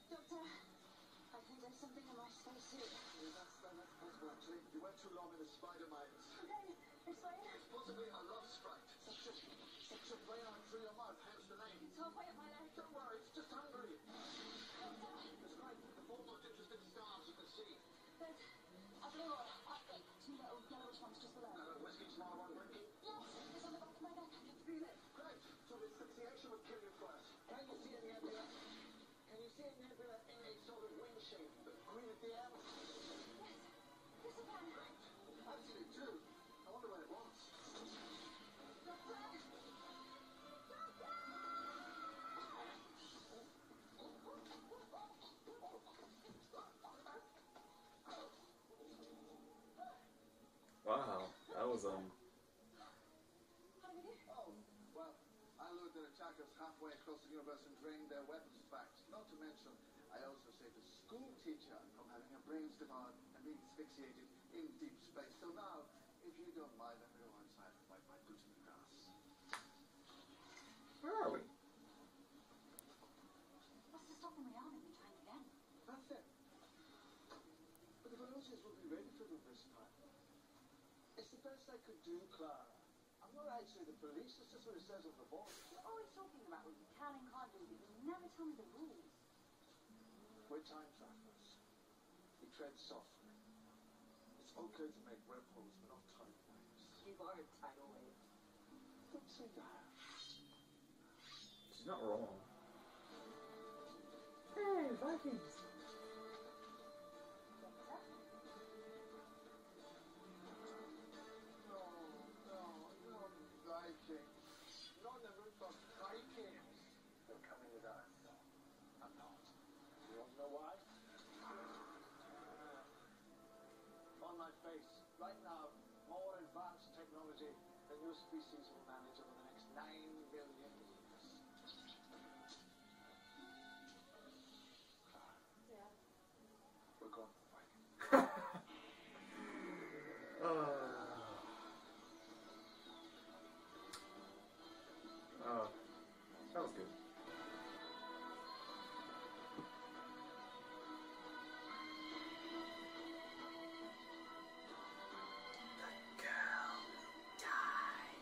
Doctor, I think there's something in my spacesuit. Yeah, that's possible, actually. You went too long in the spider mines. Okay, explain. It's possibly a love sprite. Suction way out through your mouth, hence the name. It's halfway up my leg. Don't worry, it's just hungry. Doctor, It's great. The four most interesting stars you can see. there's a blue one. Two little yellowish ones just below. Whiskey, small one, drinking. Yes, it's on the back of my neck. I can feel it. Great. So asphyxiation would kill you first. Can you see a nebula? Can you see a nebula in a sort of wing shape? Green at the end? Yes, yes I can. Great. I've seen it too. I wonder what it wants. Doctor! Wow, that was How do we do? Oh, well, I lured the attackers halfway across the universe and drained their weapons back. Not to mention, I also saved a school teacher from having her brains devoured and being asphyxiated in deep space. So now, if you don't mind, let me go outside and wipe my boots in the grass. Where are we? What's to stop them rearming and trying again? That's it. But the Velocians will be ready for them this time. It's the best I could do, Clara. I'm not actually the police, it's just what it says on the board. You're always talking about what you can and can't do, but you never tell me the rules. We're time travelers. We tread softly. It's okay to make whirlpools, but not tidal waves. You are a tidal wave. Don't say that. She's not wrong. Hey, Vikings! Vikings. Not the root of Vikings. They're coming with us. I'm not. You want to know why? On my face, right now, more advanced technology than your species will manage over the next 9 billion years. Yeah. We're going for Vikings. Oh, that was good. The girl died.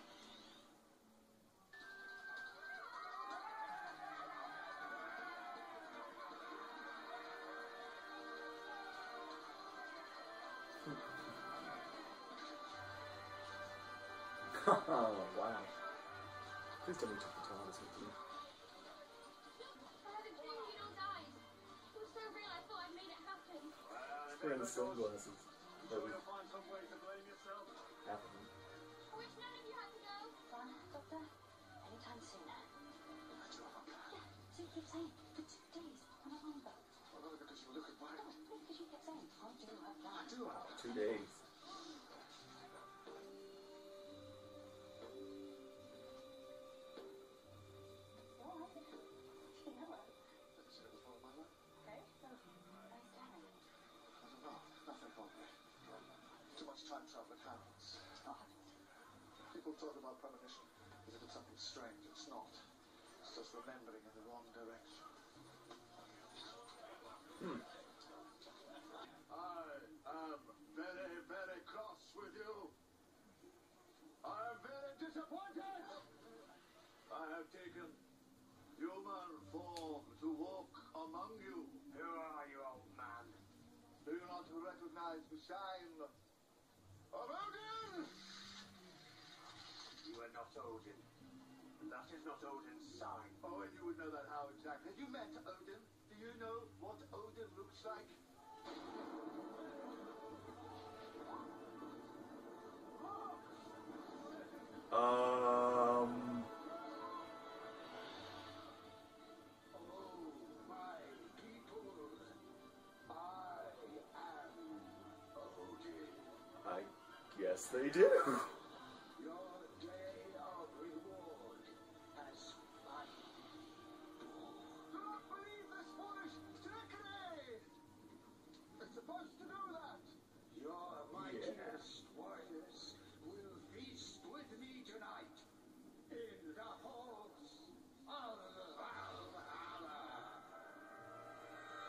Oh, wow. Please tell me you took the TARDIS with you. I had a dream you'd all died. It was so real, I thought I'd made it happen. Wearing the sunglasses. So you'll find some way to blame yourself. Half of them. I wish none of you had to go. Fun, Doctor? Anytime sooner. I do have a plan. So you keep saying, for 2 days, on a longboat. Well, only because you were looking No, wild. because you kept saying, I do have I plans. do have a 2 days. All right. You know it. Didn't say it was one of my life. Okay. So, nice timing. I don't know. Nothing for me. Too much time travel, it happens. What happened? People talk about premonition as if it's something strange. It's not. It's just remembering in the wrong direction. I am very, very cross with you. I am very disappointed. I have taken human form to walk among you. Who are you, old man? Do you not recognize the sign of Odin? You are not Odin. That is not Odin's sign. Oh, and you would know that how exactly? Have you met Odin? Do you know what Odin looks like? Oh, my people. I am Odin. I guess they do. Your day of reward has come. Do not believe this foolish trickery! It's supposed to do that! Your mightiest warriors will feast with me tonight in the halls of Valhalla.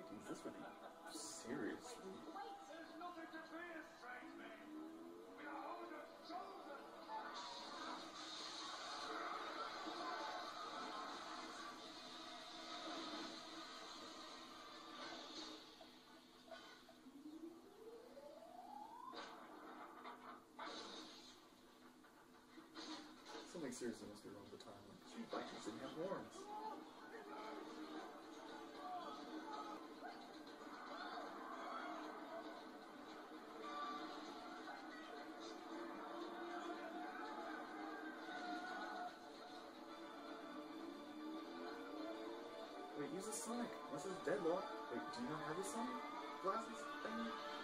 Jeez, this would be serious. Wait! There's nothing to fear, strange men. We are the chosen. Something seriously must be wrong with the timeline. These Vikings didn't have horns. Wait, use a Sonic. Unless it's deadlock. Wait, do you not have a Sonic glasses thing?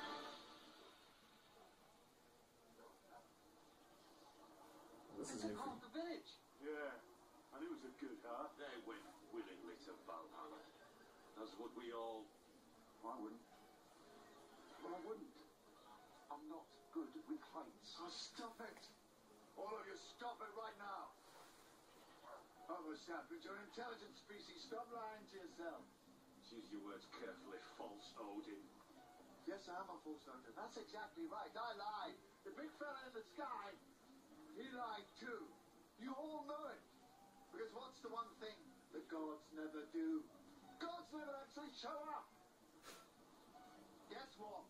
This is new for you. The village. Yeah, and it was a good heart. They went willingly to Valhalla. As would we all. I wouldn't. Well, I wouldn't. I'm not good with heights. Oh, stop it! All of you, stop it right now! Homo sapiens, you're an intelligent species. Stop lying to yourself. Choose your words carefully, false Odin. Yes, I am a false Odin. That's exactly right. I lied. The big fella in the sky, he lied too. You all know it. Because what's the one thing the gods never do? Gods never actually show up. Guess what?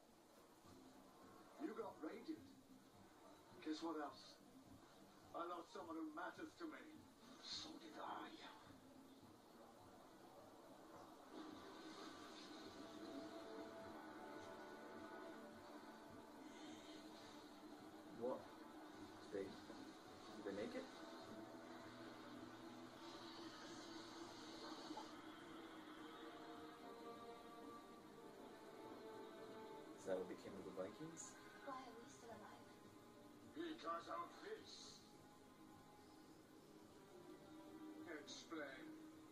You got raided. Guess what else? I lost someone who matters to me. So did I. What? Did they make it? Is that what became of the Vikings? Why are we still alive? Because of this. Explain.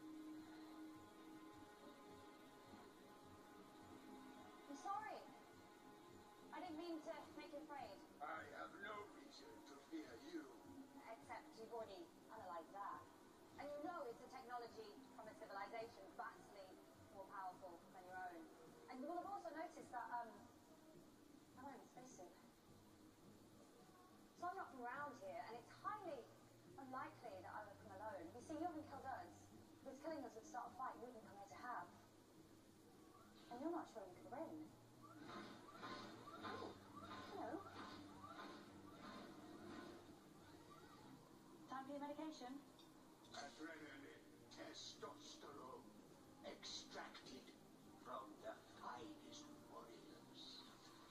I'm sorry. I didn't mean to make you afraid. I have no reason to fear you. Except you've already analyzed that. And you know it's a technology from a civilization vastly more powerful than your own. And you will have also noticed that, I'm wearing a spacesuit. So I'm not from around here, and it's highly unlikely that I would come alone. You see, you haven't killed us. Because killing us would start a fight you wouldn't come here to have. And you're not sure you could win. Hello. Time for your medication? Adrenaline, testosterone, extracted from the finest warriors.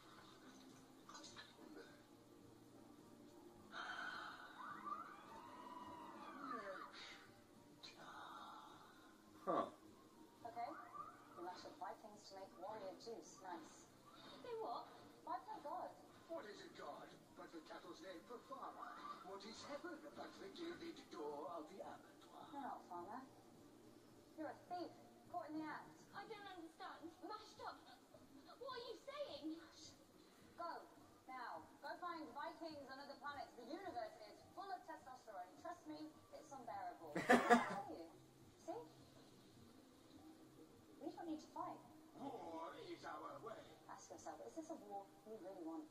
Huh. Okay. You mash up Vikings to make warrior juice. Nice. They what? Why play God? What is a god but the cattle's name for farmer? What is heaven but the gilded door of the abattoir? You're not a farmer. You're a thief. Caught in the act. I don't understand. Mashed up. What are you saying? Go. Now. Go find Vikings on other planets. The universe is full of testosterone. Trust me, it's unbearable. I'll tell you. See? We don't need to fight. War is our way. Ask yourself, is this a war you really want?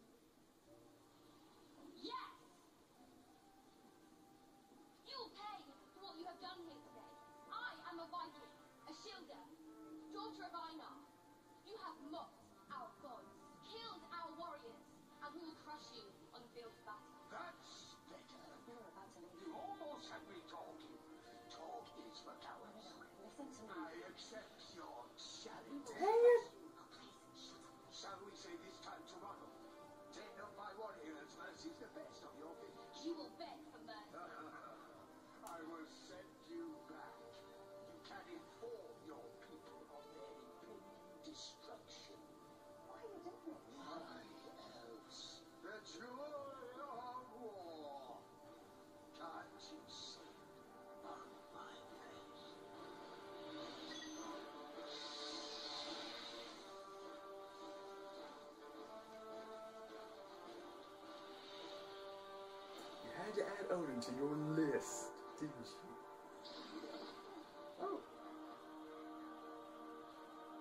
Yes! You'll pay for what you have done here today. I am a Viking, a Shilda, daughter of Einar. You have mocked our gods, killed our warriors, and we will crush you on the field of battle. That's better. You were about to leave. You almost had me talking. Talk is for cowards. Listen to me. I accept your challenge. Dang it! Shall we say this time tomorrow? 10 of my warriors versus the best of your village. You will beg for mercy. I will send you back. You can inform your people of their impending destruction. Why are you doing this? Why else? The joy of war. Can't you see on my face? You had to add Odin to your list, didn't you? Oh.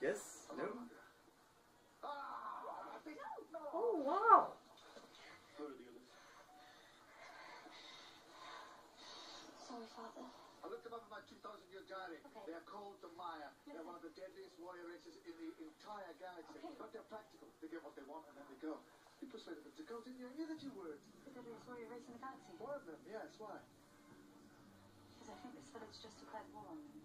Yes? I'm No? no longer. Ah! No! Oh, wow! Where are the others? Sorry, Father. I looked them up in my 2,000-year diary. Okay. They are called the Maya. They're one of the deadliest warrior races in the entire galaxy. Okay. But they're practical. They get what they want and then they go. You persuaded them to go, didn't you? I knew that you would. The deadliest warrior race in the galaxy. One of them, yes. Why? Because I think this village just declared war on them.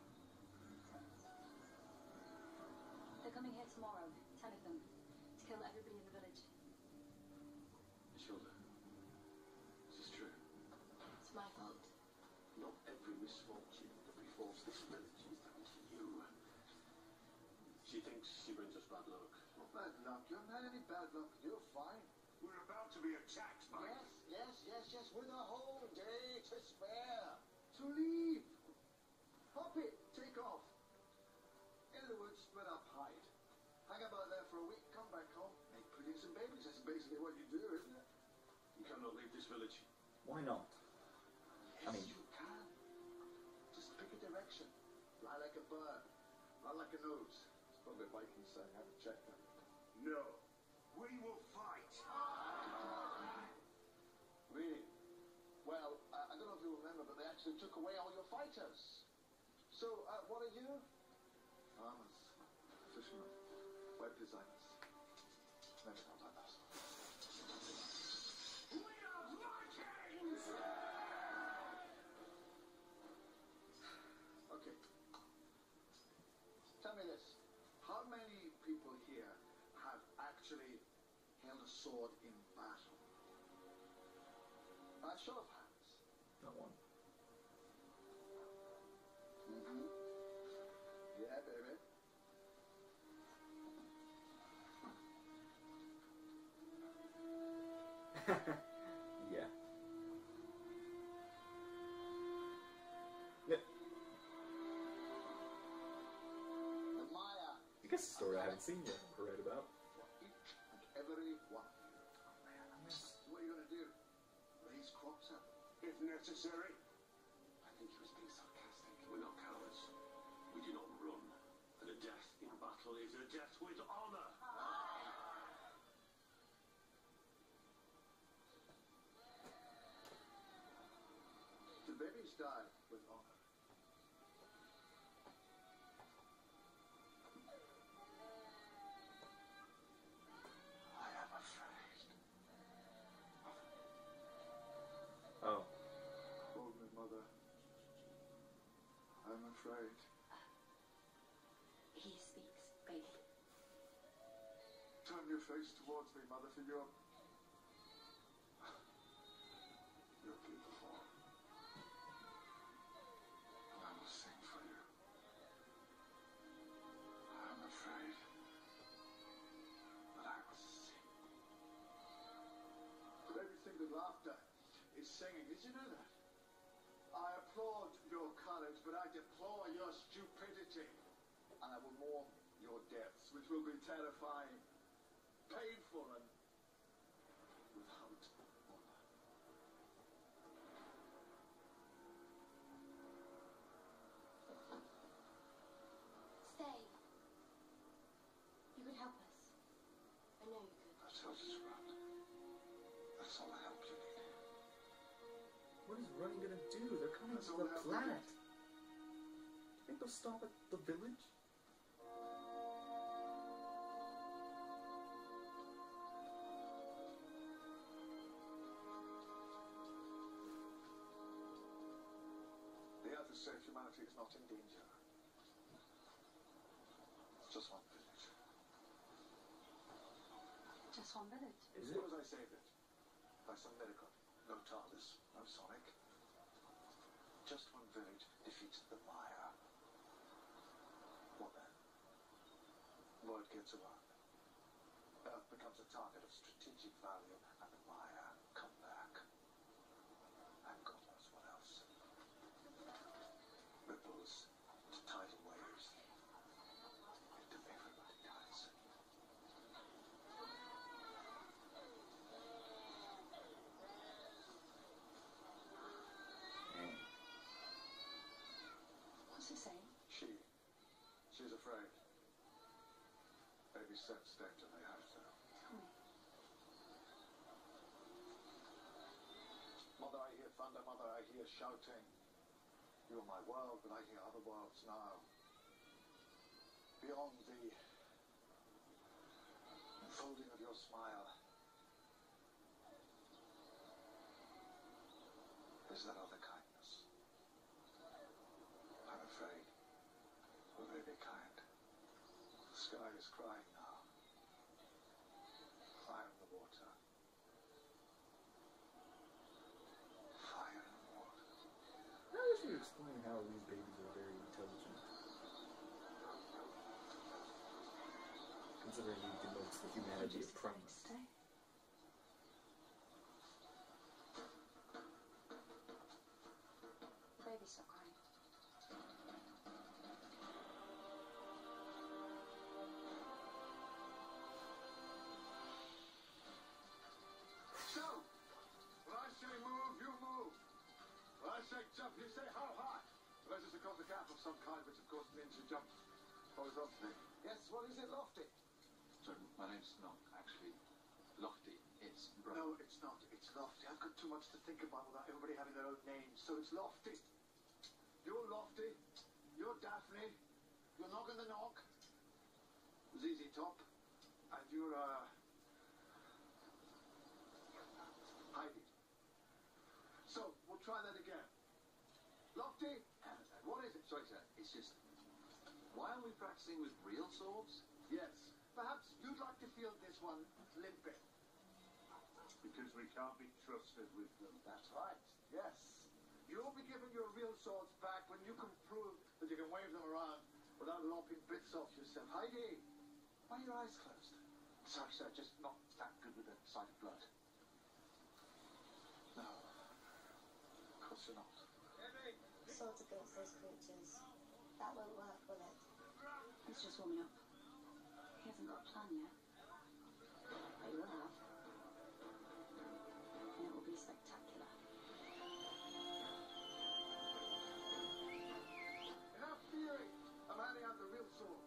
They're coming here tomorrow, 10 of them, to kill everybody in the village. Shoulder. This is true. It's my fault. Not every misfortune that befalls this village is down to you. She thinks she brings us bad luck. Well, bad luck? You haven't had any bad luck. You're fine. We're about to be attacked by... Yes. With a whole day to spare. To leave. Hop it. Take off. In the woods, split up, hide. Hang about there for a week, come back home, make pretties and babies. That's basically what you do, isn't it? You cannot leave this village. Why not? Yes, I mean- you can. Just pick a direction. Fly like a bird. Run like a nose. It's probably a Viking saying. I haven't checked that. No. We will fight. Really? Well, I don't know if you remember, but they actually took away all your fighters. So, what are you? Farmers. Fishermen. Web designers. Never thought like that. We are Vikings! Okay. Tell me this. How many people here have actually held a sword in battle? Show of hands. Not one. Mm-hmm. Yeah, baby. Yeah. Yeah. The Maya. I guess a story I haven't seen yet or read about. For each and every one of you. So what are you going to do? Raise crops up? If necessary. I think he was being sarcastic. We're not cowards. We do not run. And a death in battle is a death with honor. The babies die with honor. I am afraid. Oh. Hold me, mother. I'm afraid. He speaks, baby. Turn your face towards me, mother, for you're beautiful. And I will sing for you. I'm afraid, but I will sing. But everything with laughter is singing. Did you know that? I applaud your courage, but I deplore your stupidity. And I will mourn your deaths, which will be terrifying, painful, and without honor. Stay. You could help us. I know you could. That's how it's around. That's all the help you need. What is Running gonna do? They're coming That's to all the they have to planet. do. Do you think they'll stop at the village? The Earth is safe. Humanity is not in danger. It's just one village. Just one village. Is As it? soon as I saved it, by some miracle, no TARDIS, no Sonic, just one village defeats the Maya. What then? Word gets around. Earth becomes a target of strategic value, and the Maya come back. And God knows what else. Ripples to tidal waves. Until everybody dies. What's he saying? She's afraid. set stage and they have to. Tell me. Mother, I hear thunder. Mother, I hear shouting. You are my world, but I hear other worlds now. Beyond the unfolding of your smile is that other kindness. I'm afraid. Will they be kind? The sky is crying now. Fire in the water. Fire in the water. How would you explain how these babies are very intelligent? Considering he denotes the humanity of promise. Stay. Baby, stop crying. So, when I say move, you move. When I say jump, you say how high. Unless it's a copy gap of some kind, which of course means you jump horizontally. Yes, what is it, Lofty? Sorry, my name's not actually Lofty. It's No, it's not. It's Lofty. I've got too much to think about without everybody having their own names, so it's Lofty. You're Lofty. You're Daphne. You're Nog in the Nog. ZZ Top. And you're, Heidi. So, we'll try that again. Lofty, what is it? Sorry, sir. It's just... Why are we practicing with real swords? Yes. Perhaps you'd like to feel this one limping. Because we can't be trusted with them. That's right. Yes. You'll be given your real swords back when you can prove that you can wave them around without lopping bits off yourself. Heidi, why are your eyes closed? Sorry, sir. Just not that good with the sight of blood. No. Of course you're not. Swords against those creatures. That won't work, will it? He's just warming up. He hasn't got a plan yet. But he will have. And it will be spectacular. Enough theory. I'm handing out the real swords.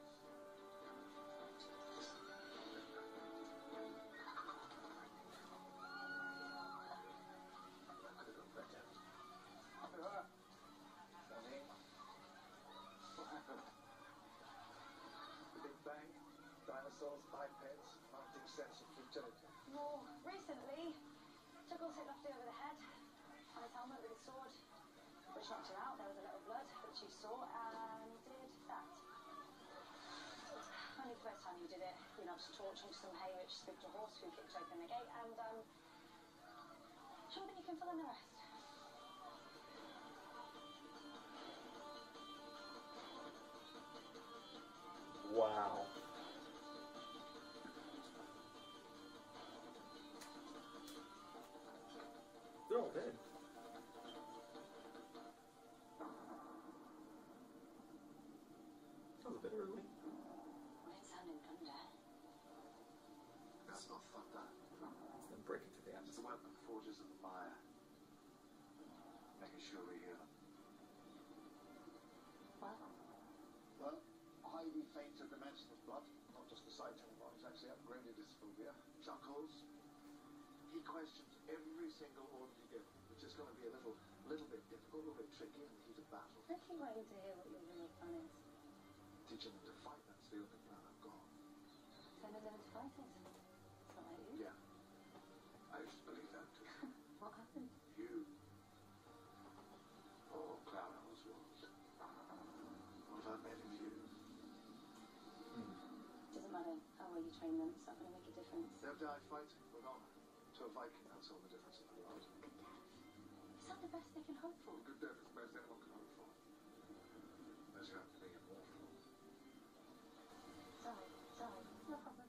What happened? The Big Bang? Dinosaurs, bipeds, mounting sense of futility. More recently, Chuckles hit Lofty over the head on his helmet with his sword, which knocked her out. There was a little blood, which you saw, and did that. Only the first time you did it, you knocked a torch onto some hay, which spooked a horse who kicked open the gate, and sure, then you can fill in the rest. Wow. They're all dead. That was a bit early. Well, it sounded thunder. That's not thunder. It's them breaking through the It's the atmosphere. weapon forges of the Maya. Making sure we hear them. Well, Well, Heidi faints a dimension of blood, not just the sight anymore. He's actually upgraded his phobia. Chuckles. He questions every single order you give, which is going to be a little bit difficult, a little bit tricky in the heat of battle. I keep waiting to hear what your real plan is. Teaching them to fight, that's the only plan I've got. Sending them to fighters. It's not like you. Yeah. I used to believe that too. What happened? You. Oh, Clara Oswald. What have I made of you? Doesn't matter how well you train them, it's not going to make a difference. They've died fighting with honor. To a Viking, that's all the difference in the world. Is that the best they can hope for? Good death is the best anyone can hope for. Unless you happen to be immortal. Sorry, no problem.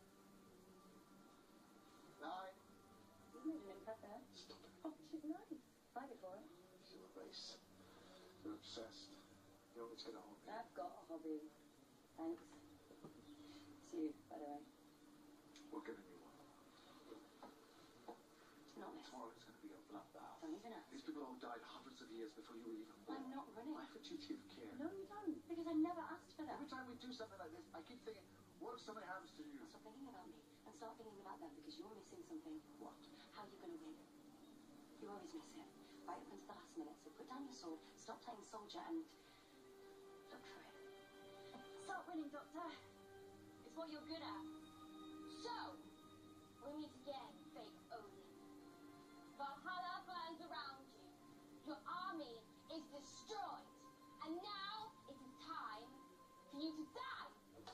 9. You made an impress there. Stop it. Oh, she's nice. Fight it for it. You're a race. You're obsessed. You always get a hobby. I've got a hobby. Thanks. It's you, by the way. We're giving you one. Not this. Tomorrow it's going to be a bloodbath. Don't even ask. These people all died hundreds of years before you were even born. I'm not running. Why have a duty of care? No, you don't. Because I never asked for that. Every time we do something like this, I keep thinking, What if something happens to you? Stop thinking about me and start thinking about them because you're missing something. What? How are you going to win? You always miss it. Right up until the last minute. So put down your sword, stop playing soldier and look for it. Start winning, Doctor. It's what you're good at. So, we meet again, fake Odin. Valhalla burns around you. Your army is destroyed. And now it is time for you to die.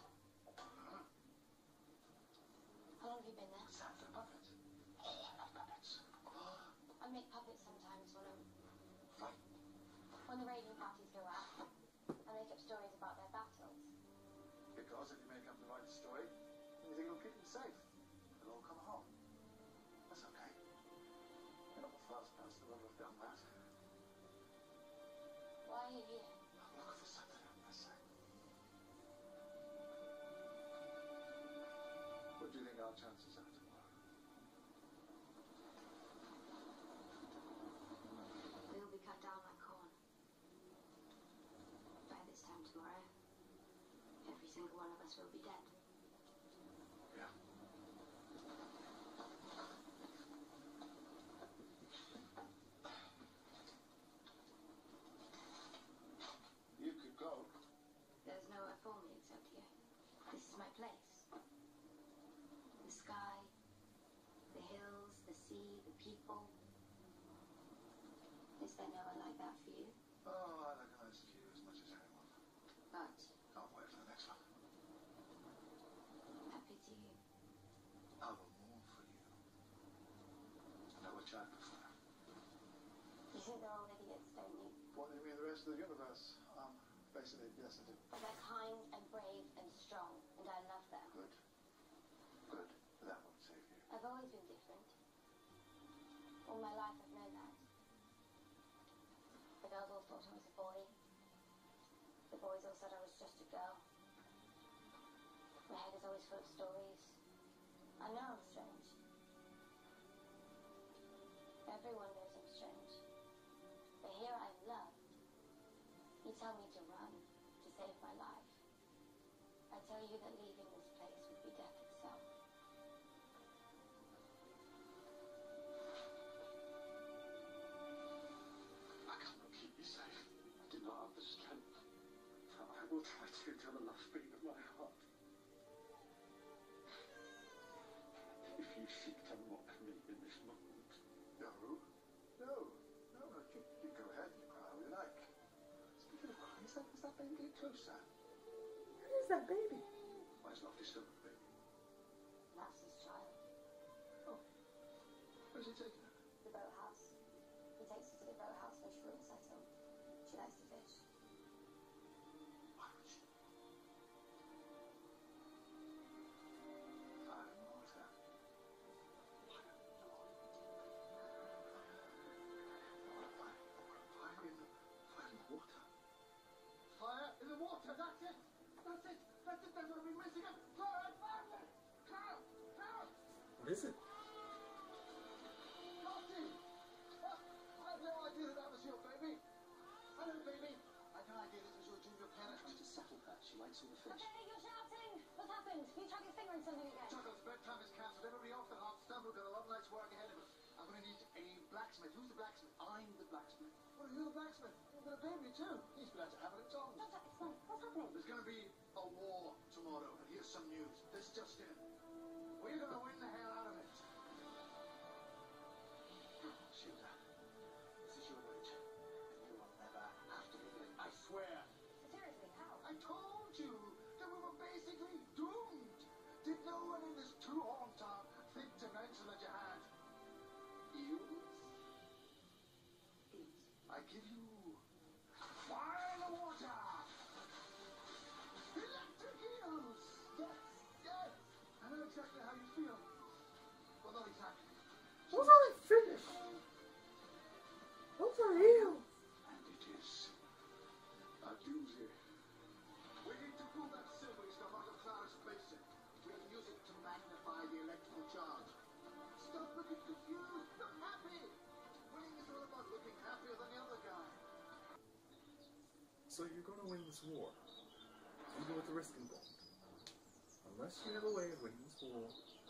How long have you been there? Sam the puppet. Oh, I love puppets. I make puppets sometimes when I'm... Frightened. when the raiding parties go out. I make up stories about their battles. Because if you make up the right story, then you think it'll keep them safe. They'll all come home. That's okay. You're not the first person who ever have done that. Why are you here? I'm looking for something I'm missing. What do you think our chances are tomorrow? We'll be cut down like corn. By this time tomorrow, every single one of us will be dead. Yeah. You could go. There's nowhere for me except here. This is my place. The sky, the hills, the sea, the people. Is there no one like that for you? Oh, I recognize you as much as anyone. But Can't wait for the next one. happy to you. I will mourn for you. I know which I prefer. You think they're all idiots, don't you? What do you mean the rest of the universe? Basically, yes, I do. But they're kind and brave and strong, and I love them. Good. Good. But that won't save you. I've always been different. All my life I've known that. The girls all thought I was a boy. The boys all said I was just a girl. My head is always full of stories. I know I'm strange. Everyone knows I'm strange. But here I'm loved. You tell me to run, to save my life. I tell you that leaving this place would be death itself. I cannot keep you safe. I do not have the strength. I will try to until the last beat of my heart. If you seek to mock me in this moment. No. No. No, no. You go ahead. You cry all you like. Speaking of crying, is that baby getting closer? Who is that baby? Why is not disturbed, baby? That's his child. Oh. Where's he taking her? The boathouse. He takes her to the boathouse where Shrew settled. She likes to fish. Why would she? Fire and water. Fire in the water, that's it! That's it! That's it! That's what I've been missing! Fire! Fire! Carl! Carl! What is it? Lottie! I had no idea that was your baby! Hello, baby! I had no idea this was your junior parent. Trying to settle her. She likes all the fish. Okay, you're shouting. What's happened? You tried your finger in something again. Chuckles, bedtime is cancelled. Everybody off the hot stuff. We've got a long night's work ahead of us. I'm going to need a blacksmith. Who's the blacksmith? I'm the blacksmith. Well, you're the blacksmith. You've got a baby too. He's been out to have it at Tom's. Doctor, explain. What's happening? There's going to be a war tomorrow, and here's some news. This just in. We're going to win the hell out of it. Shooter, this is your age. And you will never have to begin. I swear. Seriously, how? I told you that we were basically doomed. Did no one in this two-horn town think to mention that you had eels? I give you fire in the water. Electric eels. Yes, yes. I know exactly how you feel. Well, not exactly. Those aren't fish. Those are eels. And it is a doozy. We need to pull that silvery stuff out of Clara's basin. We can use it to magnify the electrical charge. Stop looking confused. Look happy. Winning is all about looking happier than the other guy. So you're gonna win this war, even with the risk involved. Unless you have a way of winning this war.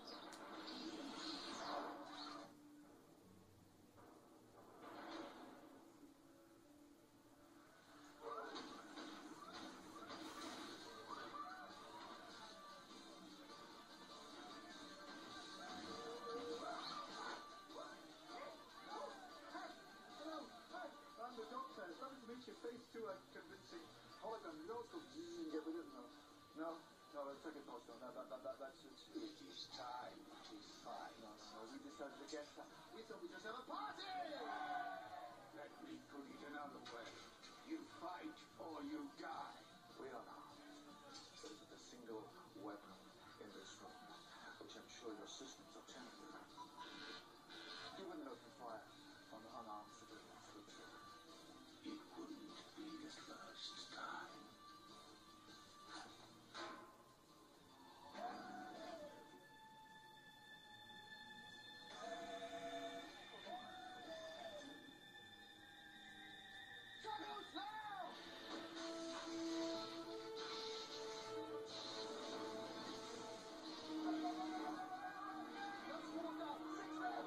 I'm the doctor. Something makes your face too convincing. Hold on, you don't go get rid of them. No, let's take a pause. No, that's it. It is time. It is fine. No, we decided to get that. We thought we'd just have a party! Let me put it another way. You fight or you die. We are armed. There isn't a single weapon in this room, which I'm sure your systems are telling you. You wouldn't open fire on unarmed civilians, would you? It wouldn't be the first time. Struggles now! Let's walk up. 6 men!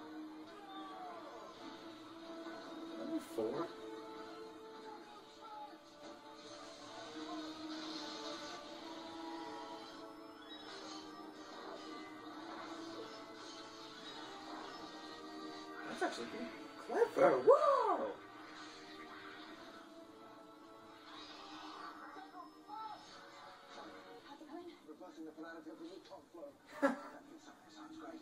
Only 4? That's actually pretty clever. Whoa! How's it going? Reversing the polarity of the neutron flow. Sounds great.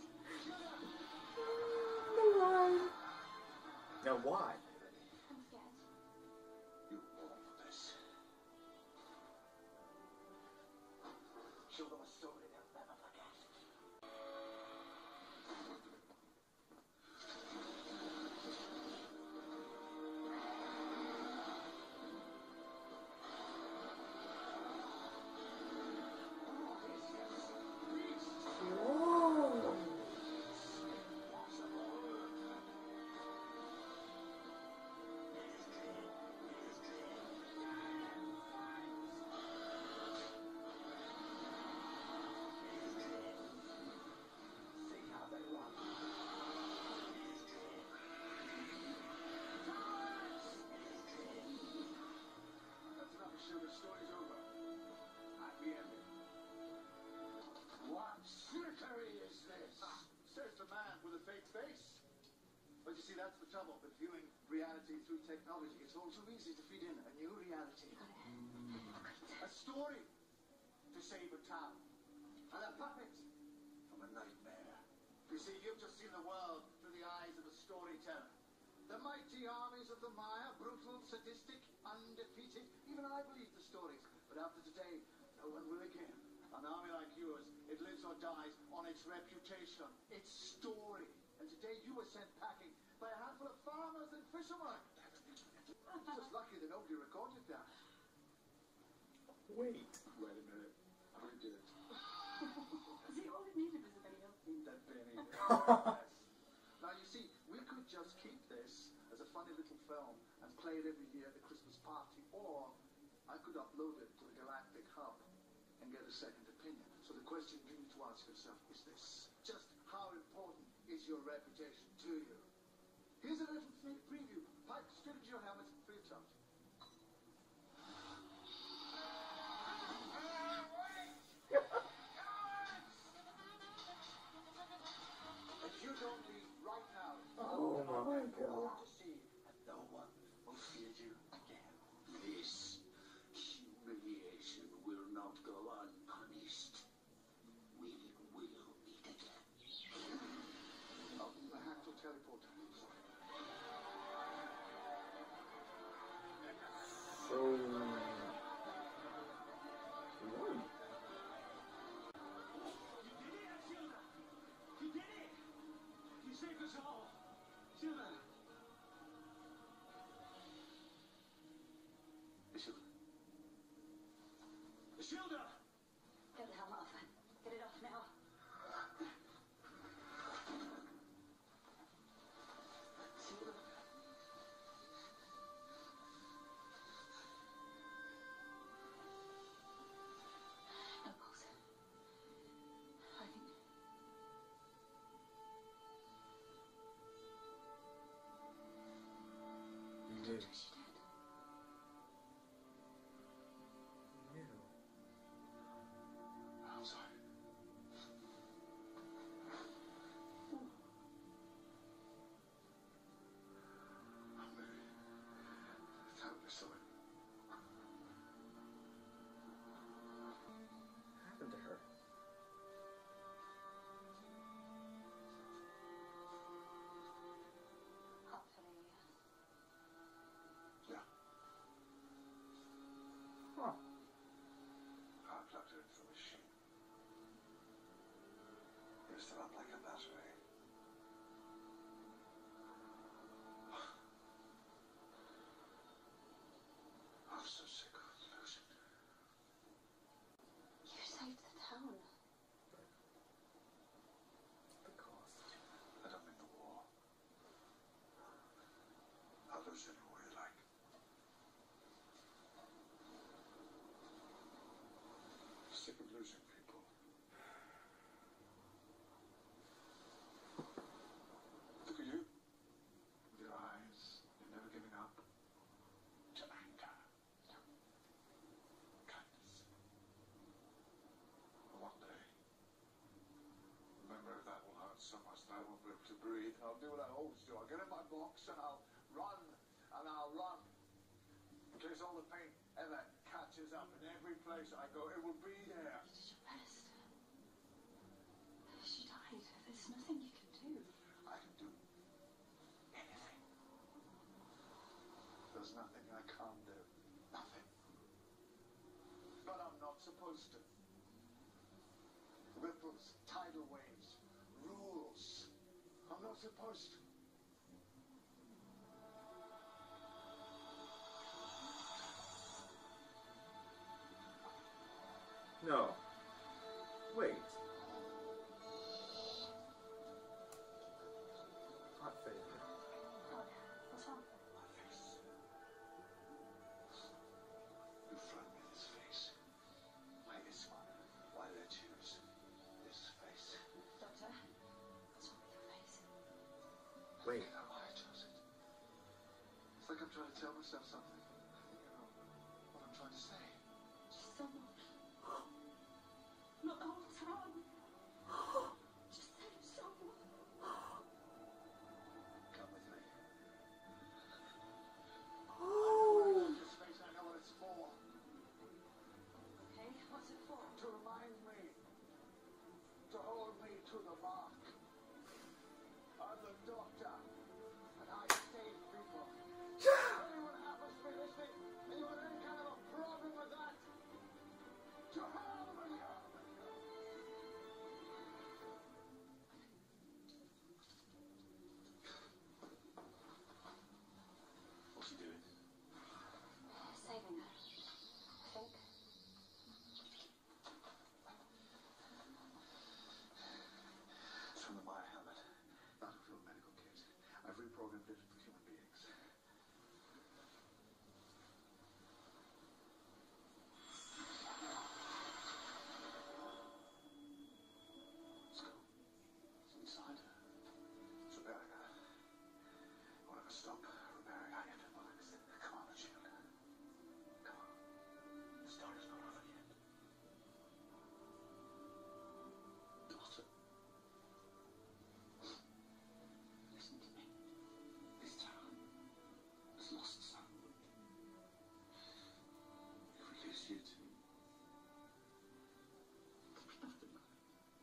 Now why? I'm scared. You're born for this. Show them a story they'll never forget. Whoa! See how they run. That's enough to show the story's over. Happy ending. What trickery is this? Says the man with a fake face. But you see, that's the trouble with viewing reality through technology. It's all too easy to feed in a new reality. A story to save a town. And a puppet from a nightmare. You see, you've just seen the world through the eyes of a storyteller. The mighty armies of the Maya, brutal, sadistic, undefeated. Even I believed the stories. But after today, no one will again. An army like yours, it lives or dies on its reputation, its story. And today you were sent packing by a handful of farmers and fishermen. It's just lucky that nobody recorded that. Wait. Wait a minute. Who did it? See, all it needed was a video. That Benny. Yes. Now you see, we could just keep this as a funny little film and play it every year at the Christmas party, or I could upload it to the Galactic Hub and get a second opinion. So the question you need to ask yourself is this: just how important is your reputation to you? Here's a little sneak preview. Pike, strip into your helmet, free of charge. If you don't leave right now, Oh my God. to see, and no one will fear you again. This humiliation will not go unpunished. We will meet again. Oh, the hack will teleport. So... What? You did it! You saved us all! Shilda! Shilda! Get the helmet off. Get it off now. Shilda! No pulse. Ew. She did. Ew. I'm sorry. I'm very terribly sorry. What happened to her? Hopefully, Yeah. Huh. I plugged her into the machine. Used her up like a battery. I'm so sick of losing. you saved the town. The cost. I don't mean the war. I'll lose any war you like. Sick of losing people. Look at you. With your eyes, you're never giving up. To anger. Kindness. One day, remember that will hurt so much that I won't be able to breathe. I'll do what I always do. I'll get in my box and I'll run and I'll run. In case all the pain ever catches up in every place I go, it will be there. You did your best. She died. There's nothing you can do. I can do anything. There's nothing I can't do. Nothing. But I'm not supposed to. Ripples, tidal waves, rules. I'm not supposed to. No. Wait. Hot favorite. Oh, what's wrong? My face. You thrown me this face. Why this one? Why did I choose this face? Doctor, what's wrong with your face? Wait. You know why I chose it? It's like I'm trying to tell myself something. You know what I'm trying to say. Just someone. Not the whole town. Just save someone. Come with me. Oh. This face, I know what it's for. Okay, what's it for? To remind me. To hold me to the mark. I'm the doctor. And I save people. Anyone happens to be listening, and you have any kind of a problem with that? To hell with you! What's she doing? Saving her. I think. It's from the Maya helmet. Battlefield medical kit. I've reprogrammed it for human beings. Let's go. It's inside. It's repairing her. We'll never stop repairing her engine box. Come on, Shield. Come on. The story's not over yet. Daughter. Listen to me. This town has lost someone. If we lose you too, there'll be nothing left.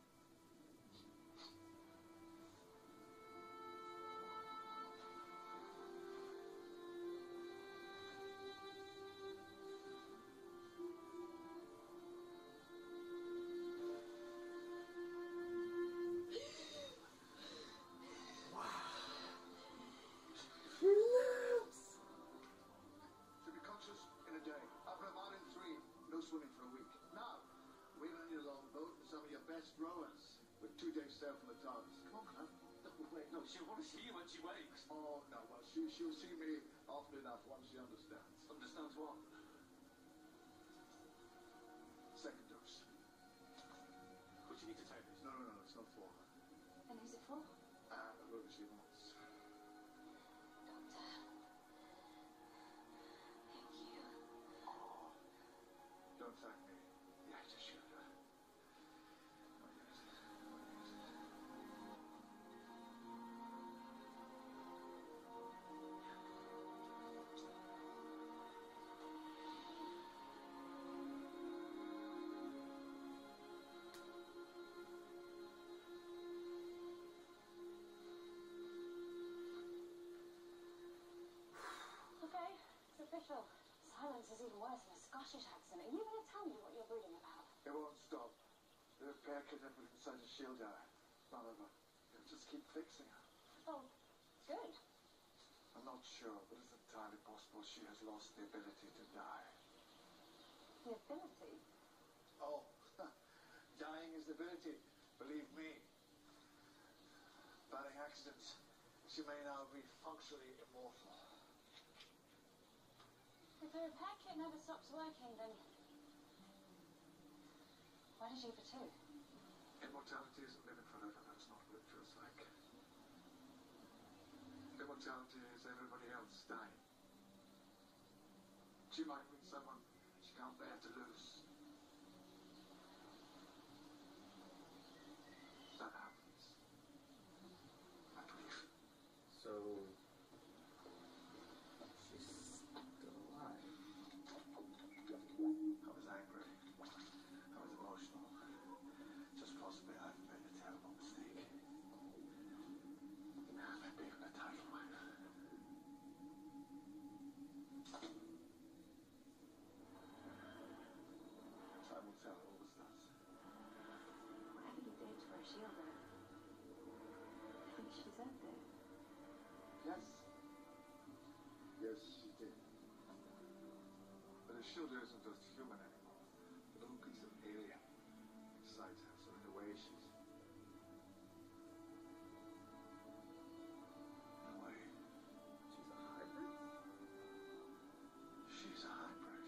Relax. To be conscious in a day. After about in 3, no swimming for a week. Now, wait on your longboat and some of your best rowers with 2 days sail from the towers. Come on, Clem. Wait, no, she'll want to see you when she wakes. Oh, no, well, she'll see me often enough once she understands. Understands what? Second dose. But you need to take this. No, it's not for her. And who's it for? Whoever she wants. Doctor. artificial. Silence is even worse than a Scottish accent. Are you going to tell me what you're brooding about? It won't stop. There are pair kidnapped inside the shield eye. None of them. You'll just keep fixing her. Oh, good. I'm not sure, but it's entirely possible she has lost the ability to die. The ability? Oh, dying is the ability. Believe me. Barring accidents, she may now be functionally immortal. If the repair kit never stops working, then why did you for two? Immortality isn't living forever. That's not what it feels like. Immortality is everybody else dying. She might meet someone she can't bear to lose. That happens. I believe. So she's still alive. I was angry. I was emotional. Just possibly I've made a terrible mistake. Maybe even a title wife. Time will tell, always does. Whatever you did for a shielder, I think she deserved it. Yes. Yes, she did. But a shielder isn't just human anymore. A little piece of alien inside her, so in a way she's... In a way, She's a hybrid? she's a hybrid.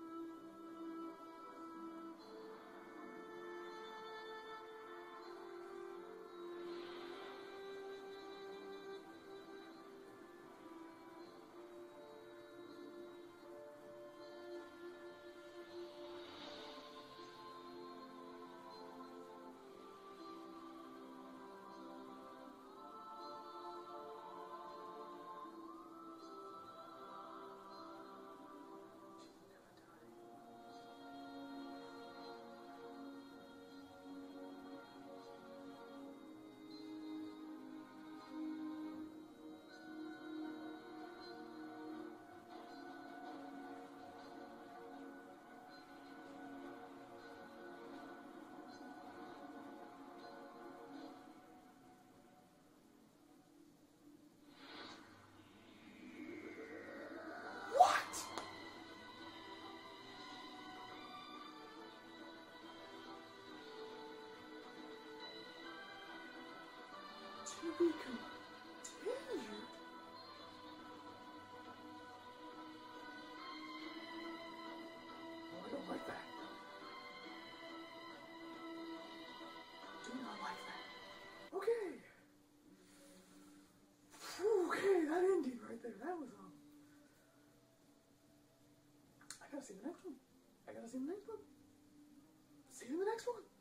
To be continued. Oh, I don't like that. Do not like that. Okay. Okay, that ending right there. That was I gotta see the next one. I gotta see the next one. See you in the next one.